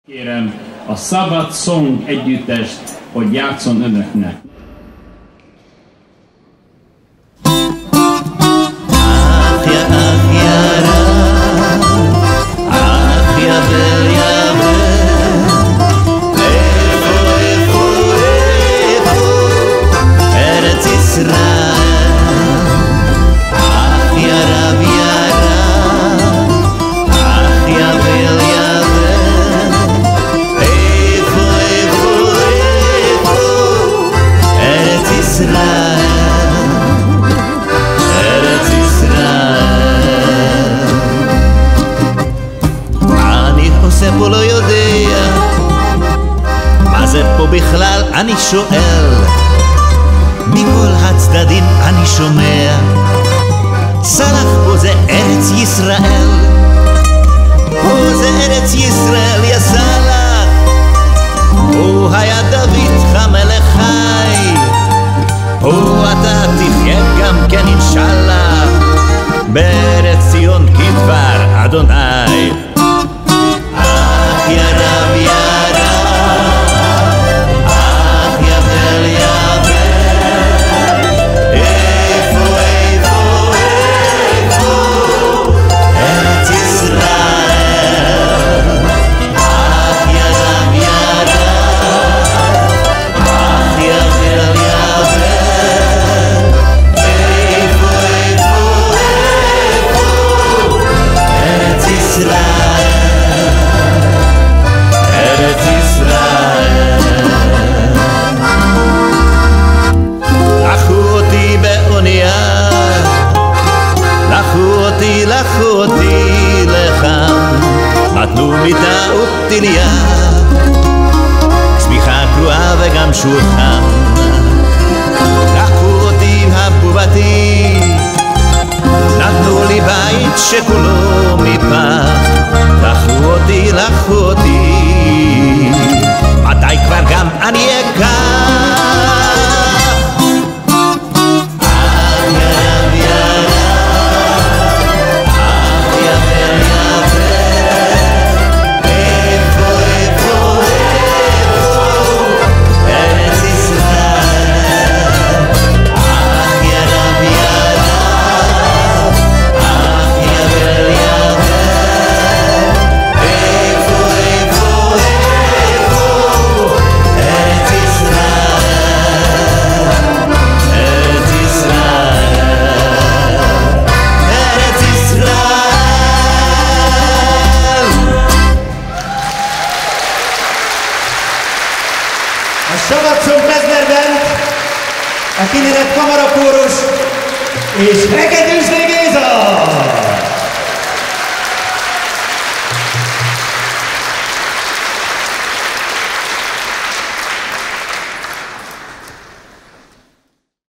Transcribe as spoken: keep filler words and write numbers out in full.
Kérem a Szabad Song együttest, hogy játszon önöknek. פה לא יודע מה זה פה בכלל, אני שואל. מכל הצדדים אני שומע סלח, פה זה ארץ ישראל, פה זה ארץ ישראל, יא סלח. פה היה דוד המלך חי, פה אתה תחיה גם כן אינשאללה, בארץ ציון כדבר אדוני. Ya Rab, ya Rab, ach ya Bel, ya Bel, איפה, איפה, איפה, ארץ ישראל. ach ya Rab, ya Rab, ach ya Bel, ya Bel, איפה, איפה, איפה, ארץ ישראל. ארץ ישראל. לקחו אותי באונייה, לקחו אותי, לקחו אותי לכאן, נתנו מיטה ופתיליה, צמיחה קרועה וגם שולחן. לקחו אותי הבובתי, נתנו לי בית שכולו מפח, לקחו אותי, לקחו אותי, מתי כבר גם אני אקח? אך ירב ירב, אך יבר יבר, איפה איפה איפה ארץ ישראל. אך ירב ירב, אך יבר יבר, איפה איפה איפה ארץ ישראל. ארץ ישראל, ארץ ישראל. A Szabad Song meznerben a kinézett kamerakórus és Hegedűs Géza!